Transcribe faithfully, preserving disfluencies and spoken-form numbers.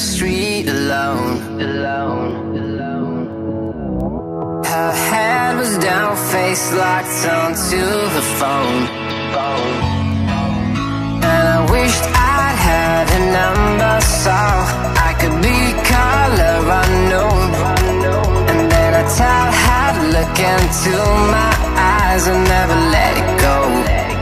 street alone. Her head was down, face locked onto the phone. And I wished I'd had a number so I could be color unknown. And then I tell her to look into my eyes and never let it go.